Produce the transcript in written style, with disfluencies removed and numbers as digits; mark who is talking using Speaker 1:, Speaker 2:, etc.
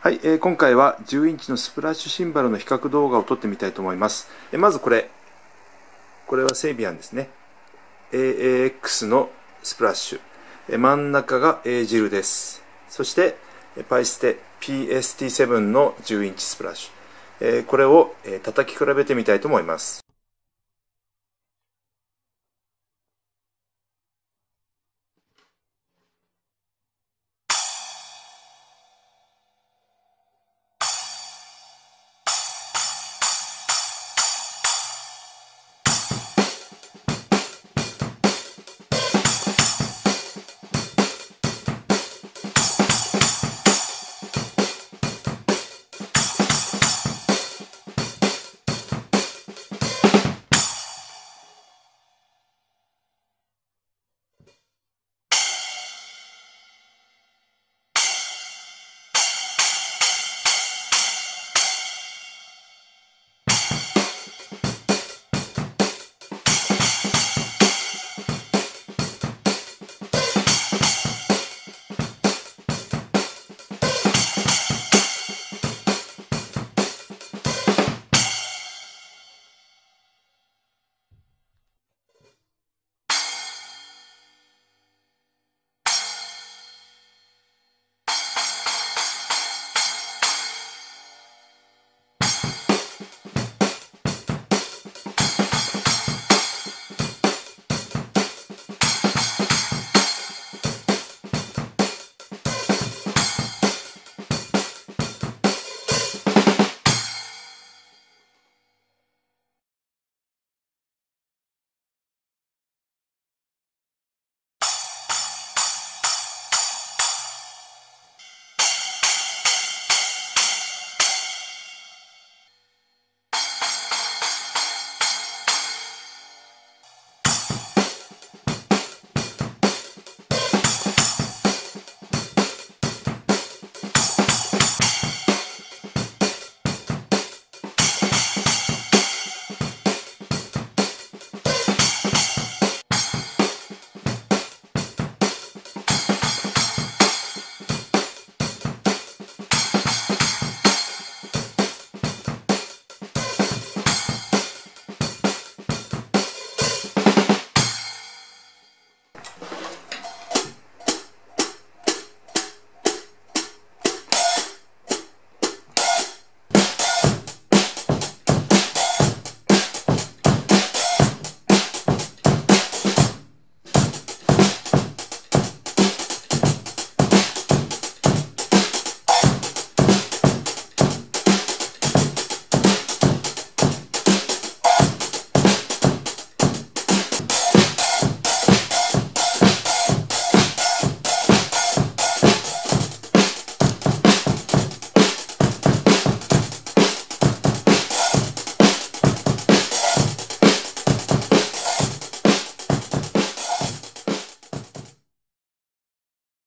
Speaker 1: はい、今回は10インチのスプラッシュシンバルの比較動画を撮ってみたいと思います。まずこれはセイビアンですね。AAX のスプラッシュ。真ん中が A ジルです。そして、パイステ PST7 の10インチスプラッシュ。これを叩き比べてみたいと思います。